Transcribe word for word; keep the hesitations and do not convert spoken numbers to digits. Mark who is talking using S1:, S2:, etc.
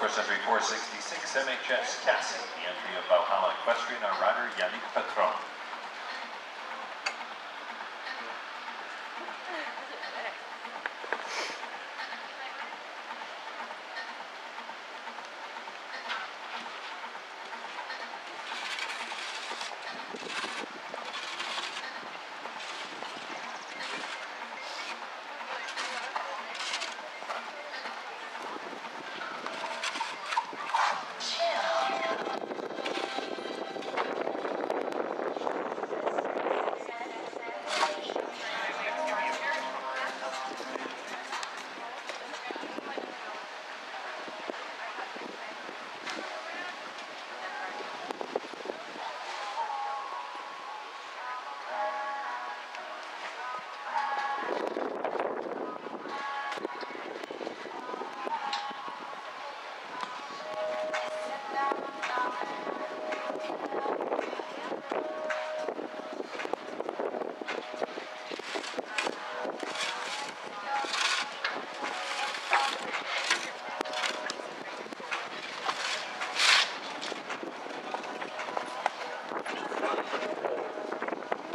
S1: Course entry four sixty-six, M H S Cassie. The entry of Valhalla Equestrian, our rider Yannick Patron.